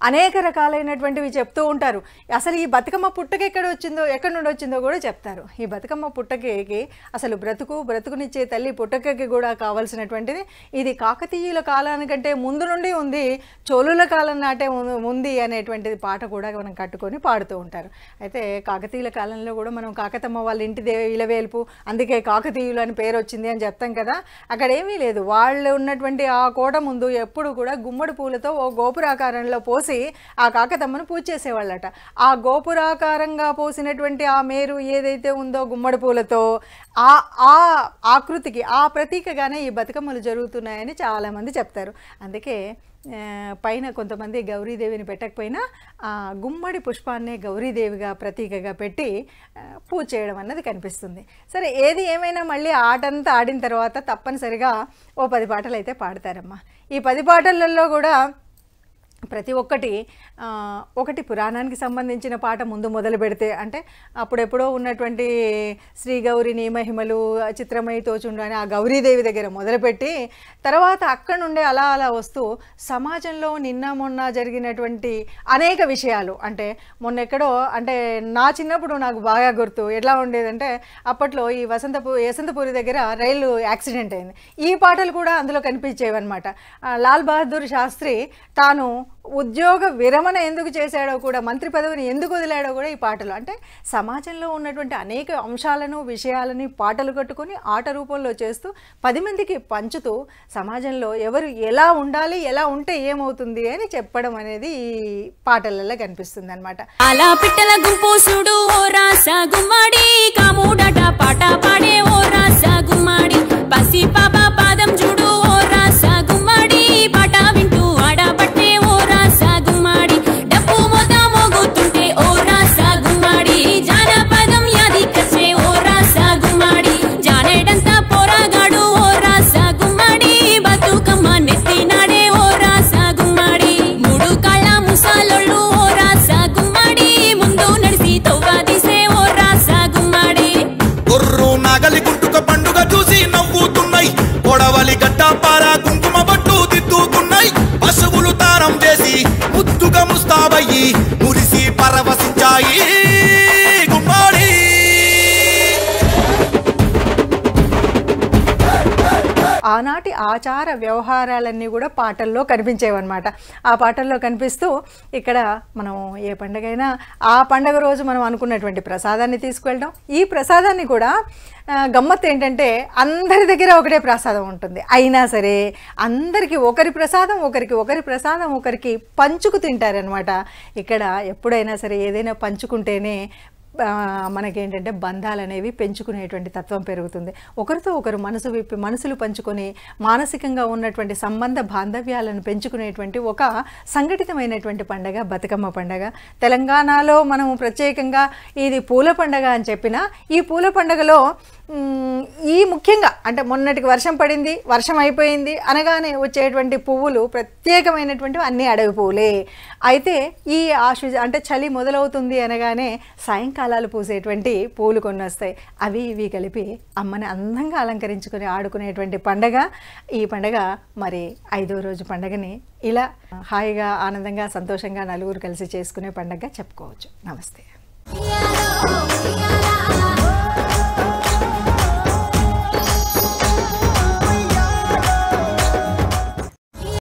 అనేక రకాలైనటువంటివి చెప్తూ ఉంటారు. అసలు ఈ బతుకమ్మ పుట్టక ఎక్కడి నుండి వచ్చిందో కూడా చెప్తారు. ఈ బతుకమ్మ పుట్టకకి అసలు బ్రతుకునిచ్చే తల్లి పుట్టకకి కూడా కావాల్సినటువంటిది ఇది కాకతీయుల కాలానికంటే ముందు నుండి ఉంది, చోళుల కాలం నాటే ఉంది అనేటువంటిది పాట కూడా మనం కట్టుకొని పాడుతూ ఉంటారు. అయితే కాకతీయుల కాలంలో కూడా మనం కాకతమ్మ వాళ్ళ ఇంటి ఇలవేల్పు, అందుకే కాకతీయులు అని పేరు వచ్చింది అని చెప్తాం కదా. అక్కడ ఏమీ లేదు, వాళ్ళు ఉన్నటువంటి ఆ కోట ముందు ఎప్పుడు కూడా గుమ్మడి పూలతో ఓ గోపురాకారంలో పోసి ఆ కాకతమ్మను పూజ చేసేవాళ్ళట. ఆ గోపురాకారంగా పోసినటువంటి ఆ మేరు ఏదైతే ఉందో గుమ్మడి పూలతో ఆ ఆకృతికి ఆ ప్రతీకగానే ఈ బతుకమ్మలు జరుగుతున్నాయని చాలామంది చెప్తారు. అందుకే పైన కొంతమంది గౌరీదేవిని పెట్టకపోయినా గుమ్మడి పుష్పాన్నే గౌరీదేవిగా ప్రతీకగా పెట్టి పూజ చేయడం అన్నది కనిపిస్తుంది. సరే, ఏది ఏమైనా మళ్ళీ ఆటంతా ఆడిన తర్వాత తప్పనిసరిగా ఓ 10 పాటలు అయితే పాడతారమ్మా. ఈ 10 పాటలలో కూడా ప్రతి ఒకటి పురాణానికి సంబంధించిన పాట ముందు మొదలు పెడితే, అంటే అప్పుడెప్పుడో ఉన్నటువంటి శ్రీ గౌరిని మహిమలు చిత్రమయి తోచుండు అని ఆ గౌరీదేవి దగ్గర మొదలుపెట్టి తర్వాత అక్కడ నుండి అలా అలా వస్తూ సమాజంలో నిన్న మొన్న జరిగినటువంటి అనేక విషయాలు, అంటే మొన్నెక్కడో, అంటే నా చిన్నప్పుడు నాకు బాగా గుర్తు ఎట్లా ఉండేదంటే అప్పట్లో ఈ యశంతపూరి దగ్గర రైలు యాక్సిడెంట్ అయింది. ఈ పాటలు కూడా అందులో కనిపించేవన్నమాట. లాల్ బహదూర్ శాస్త్రి తాను ఉద్యోగ విరమణ ఎందుకు చేశాడో కూడా, మంత్రి పదవిని ఎందుకు వదిలాడో కూడా ఈ పాటలు, అంటే సమాజంలో ఉన్నటువంటి అనేక అంశాలను విషయాలని పాటలు కట్టుకొని ఆట రూపంలో చేస్తూ 10 మందికి పంచుతూ సమాజంలో ఎవరు ఎలా ఉండాలి, ఎలా ఉంటే ఏమవుతుంది అని చెప్పడం అనేది ఈ పాటలలో కనిపిస్తుంది అనమాట. అలా పిట్టల గుంపు చూడు ఓ రాస గుమ్మడి, కాముడట పాట పాడే ఓ రాస గుమ్మడి, పసి పాప పాదం చూడు ఓ రాస గుమ్మడి, పాట వింటూ ఆడబట్టే ఓ రాస గుమ్మడి, డప్పు మోత మోగుతుంటే ఓ రాస గుమ్మడి, జానపదం యాది కచ్చే ఓ రాస గుమ్మడి, జానేడంతా పోరాగాడు ఓ రాస గుమ్మడి, బతుకమ్మ నెత్తినాడే ఓ రాస గుమ్మడి, 3 కాళ్ళ ముసాలోళ్ళు ఓ రాస గుమ్మడి, ముందు నడిసి తవ్వాదిసే ఓ రాస గుమ్మడి. గుర్రు నాగలి గుంటుక పండుగ చూసి నవ్వుతున్నాయి, పొడవలి గడ్డ పారా కుంకుమ బట్టు దిద్దుకున్నాయి, పశువులు తానం చేసి ముద్దుగా ముస్తాబయ్యి మురిసి పరవశించాయి గుమ్మడి. ఆనాటి ఆచార వ్యవహారాలన్నీ కూడా పాటల్లో కనిపించేవన్నమాట. ఆ పాటల్లో కనిపిస్తూ ఇక్కడ మనం ఏ పండుగైనా ఆ పండుగ రోజు మనం అనుకున్నటువంటి ప్రసాదాన్ని తీసుకువెళ్ళడం, ఈ ప్రసాదాన్ని కూడా గమ్మత్తు ఏంటంటే అందరి దగ్గర ఒకటే ప్రసాదం ఉంటుంది, అయినా సరే అందరికీ ఒకరి ప్రసాదం ఒకరికి పంచుకు తింటారనమాట. ఇక్కడ ఎప్పుడైనా సరే ఏదైనా పంచుకుంటేనే మనకేంటంటే బంధాలు అనేవి పెంచుకునేటువంటి తత్వం పెరుగుతుంది. ఒకరితో ఒకరు మనసు విప్పి మనసులు పంచుకొని మానసికంగా ఉన్నటువంటి సంబంధ బాంధవ్యాలను పెంచుకునేటువంటి ఒక సంఘటితమైనటువంటి పండగ బతుకమ్మ పండగ. తెలంగాణలో మనము ప్రత్యేకంగా ఇది పూల పండగ అని చెప్పినా ఈ పూల పండగలో ఈ ముఖ్యంగా అంటే మొన్నటికి వర్షం పడింది, వర్షం అయిపోయింది అనగానే వచ్చేటువంటి పువ్వులు ప్రత్యేకమైనటువంటివి అన్నీ అడవి పువ్వులే. అయితే ఈ అంటే చలి మొదలవుతుంది అనగానే సాయంకాలాలు పూసేటువంటి పువ్వులు కొన్ని వస్తాయి, అవి ఇవి కలిపి అమ్మని అందంగా అలంకరించుకొని ఆడుకునేటువంటి పండగ ఈ పండగ. మరి 5వ రోజు పండగని ఇలా హాయిగా ఆనందంగా సంతోషంగా నలుగురు కలిసి చేసుకునే పండగగా చెప్పుకోవచ్చు. నమస్తే.